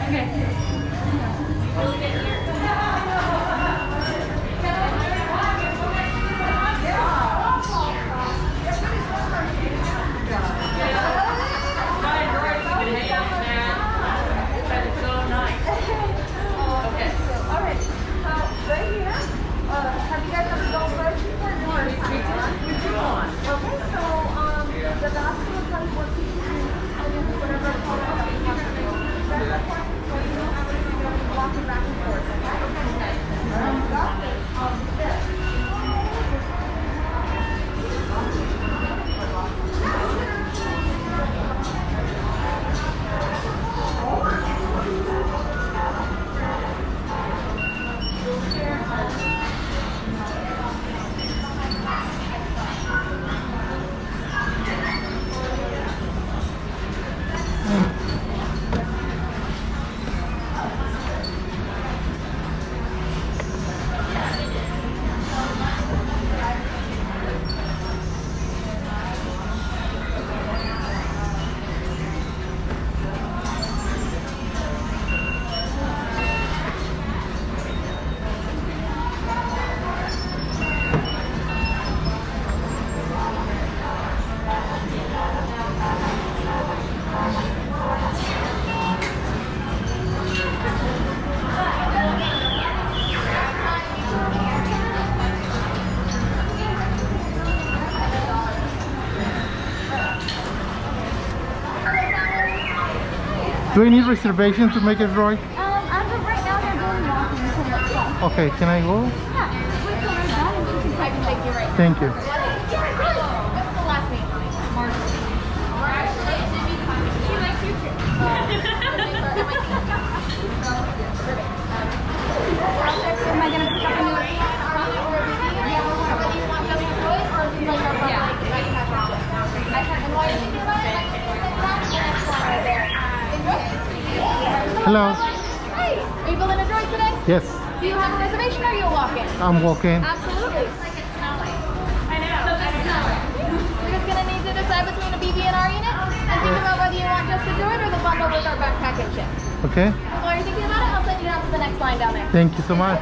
Do I need reservation to make it, Roy? As of right now, they're doing walking until next month. Okay, can I go? Yeah, wait till they're done and she can type and take you right now. Thank you. Yeah, of course. What's the last name? Marjorie. She likes you too. Am I gonna pick up a new Hello. Hey, are you building a droid today? Yes, Do you have a reservation or are you walking? I'm walking. Absolutely. I know. We're just gonna need to decide between a BB&R unit and think about whether you want just the droid or the bundle with our backpack and chip. Okay. While you're thinking about it, I'll send you down to the next line down there. Thank you so much.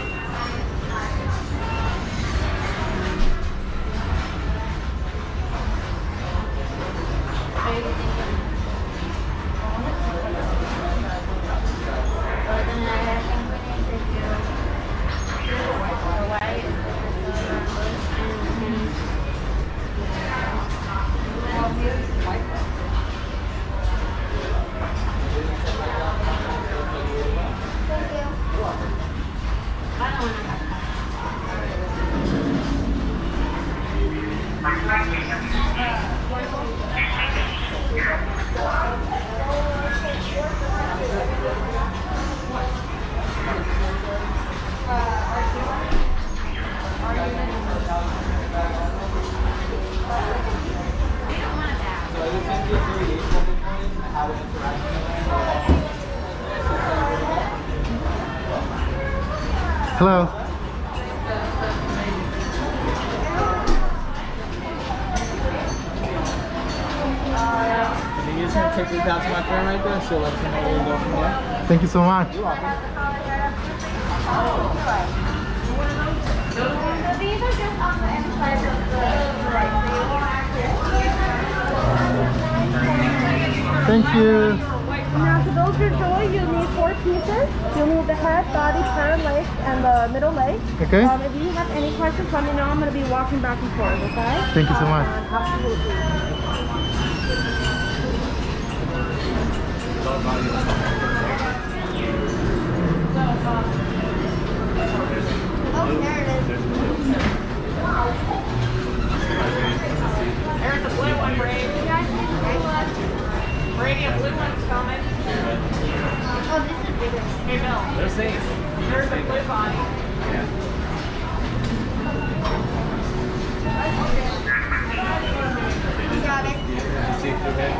Hello. You're just gonna take these out to my friend right there. She'll let you know where you go from there. Thank you so much. So these are just on the inside of the droid. Thank you. Now to build your droid, you'll need 4 pieces. You'll need the head, body, front legs, and the middle leg. Okay. If you have any questions, let me know. I'm going to be walking back and forth, okay? Thank you so much. Absolutely. Oh, there it is. There's a blue one, Brady. You guys see the blue one? Brady, a blue one's coming. Oh, this is bigger. Hey, Bill. They're safe. There's a blue body. You got it. See through head.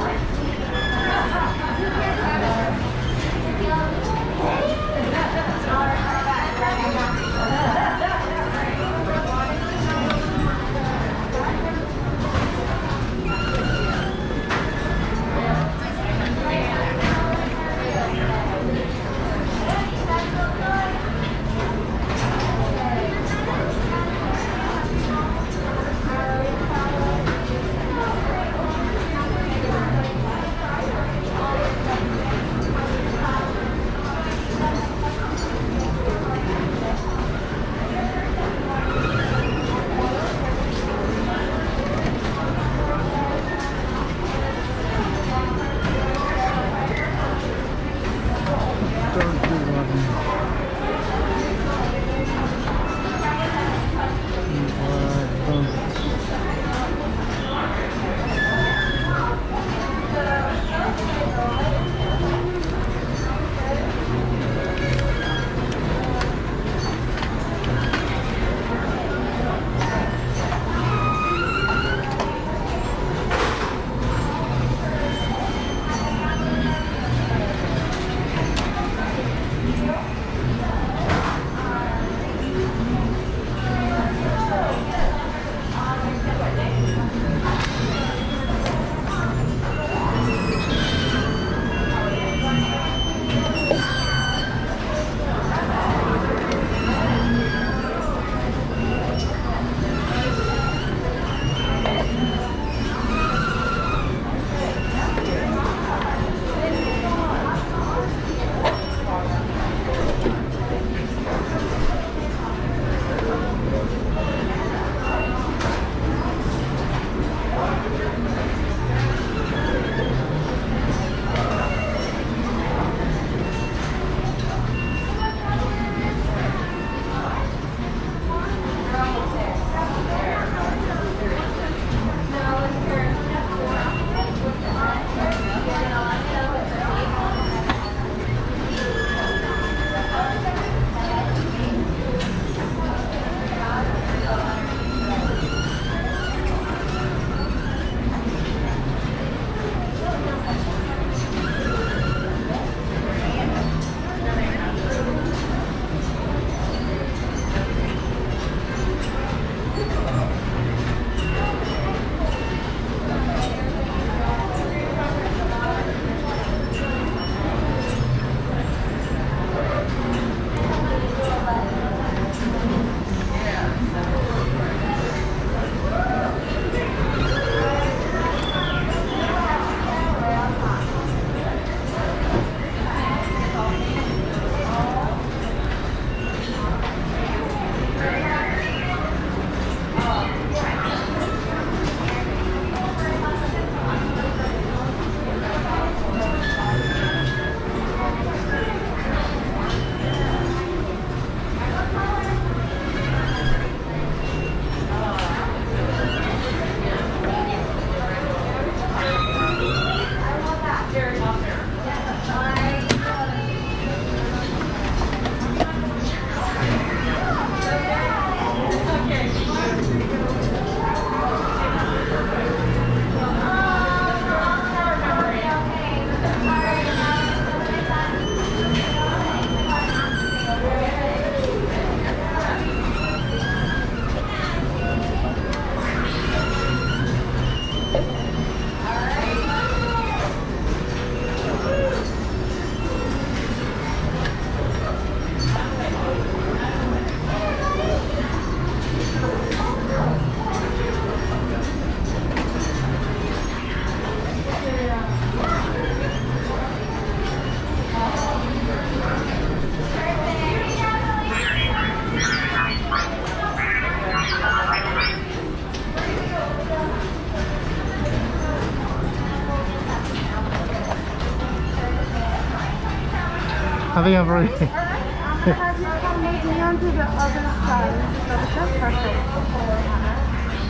I think I've already. Have you come down to the other side? That's perfect.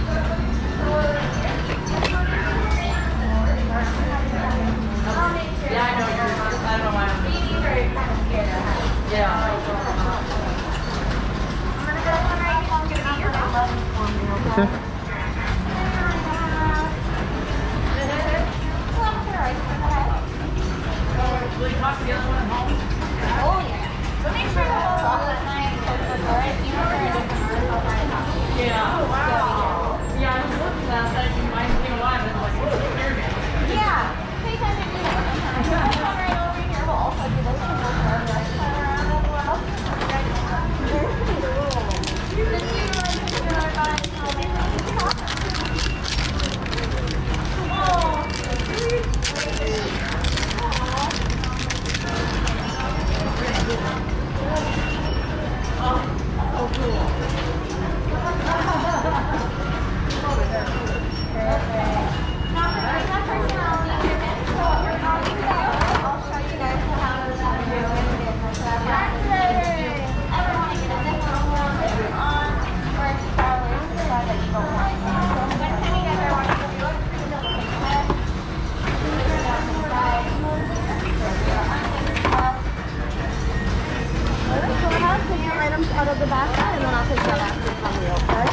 Yeah, I know yours. I don't know why I'm Yeah. Okay. Will you talk to the other one at home? Oh yeah. So make sure the whole off at night and close the door. You know they're in different rooms all night. Yeah. Oh, wow. Yeah, I was looking last night and mine came alive and I was like, oh, it's scared me. Yeah. Pay attention to this sometimes. We'll come right over here. We'll also do this and we'll turn around as well. There's pretty cool. Did you like to do our guys?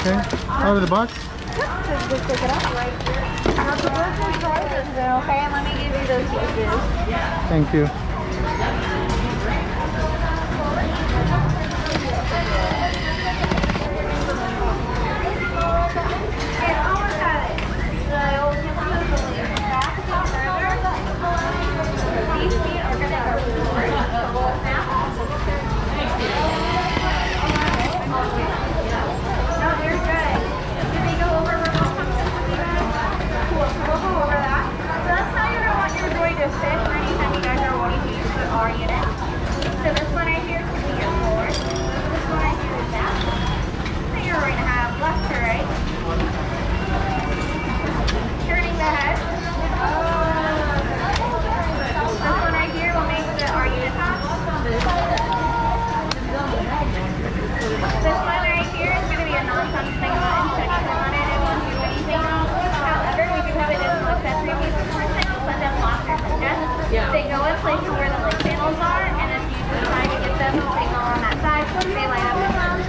Okay. Out of the box? Just pick it up. Now the virtual charges there, okay? And let me give you those pieces. Thank you. These feet are going to go forward. No, you're good. Did they go over remote functions with you guys? Cool. So we'll go over that. So that's how you're going to want your droid to sit for anytime you guys are wanting to use the R unit. So this one right here could be your forward. This one right here is that. So you're going to have left to right. Turning the head. This one right here will make the R unit top. This one right here is going to be a non-functioning button, so you can run it, it won't do anything. However, we do have additional accessory pieces for sale, such as lockers and desks. They go in places where the light panels are, and if you decide to get them to signal on that side, they light up and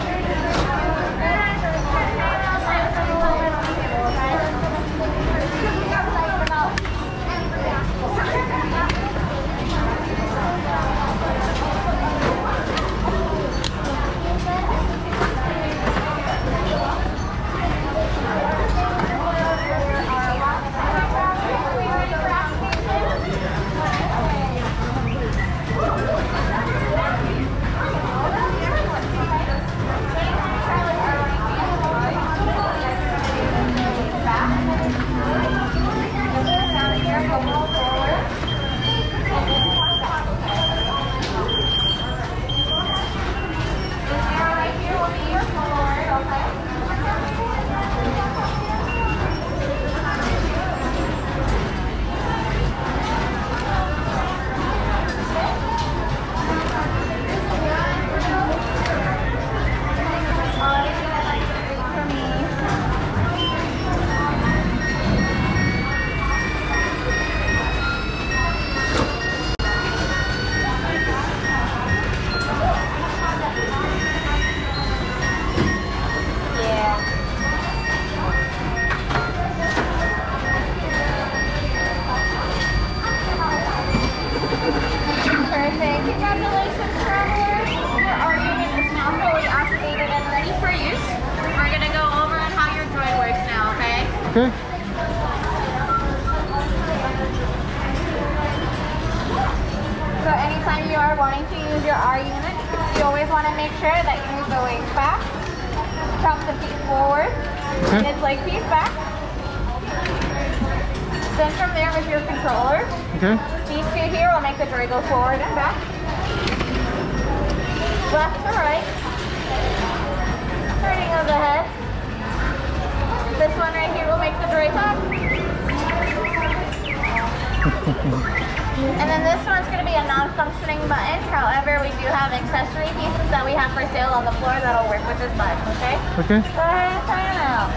Okay. So anytime you are wanting to use your R unit, you always want to make sure that you move the legs back, drop the feet forward, and its leg piece back. Then from there with your controller, these two here will make the droid go forward and back. Left to right. Turning of the head. This one right here will make the droid talk. And then this one's going to be a non-functioning button. However, we do have accessory pieces that we have for sale on the floor that'll work with this button, okay? Okay. Go ahead and try them out.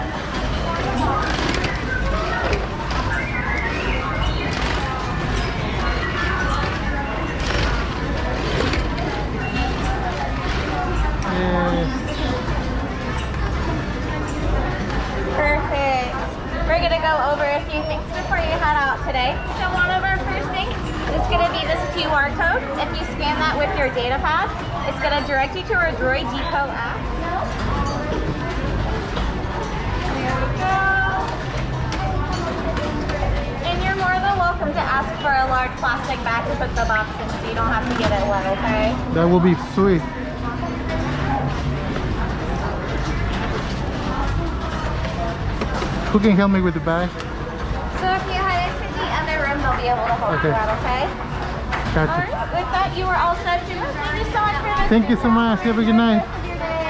Perfect. We're going to go over a few things before you head out today. So one of our first things is going to be this QR code. If you scan that with your data pad, it's going to direct you to our Droid Depot app. There we go. And you're more than welcome to ask for a large plastic bag to put the box in so you don't have to get it wet, okay? That will be sweet. Who can help me with the bag? So if you head into the other room, they'll be able to help you out, okay? Gotcha. Alright, with that, you are all set, Jim. Thank you so much for this. Thank you so much. Have a good night. Have a good day.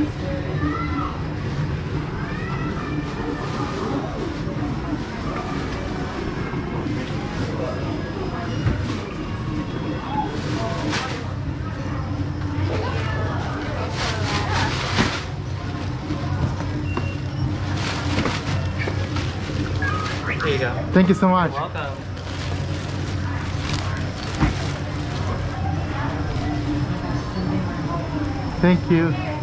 Here you go. Thank you so much. Welcome. Thank you.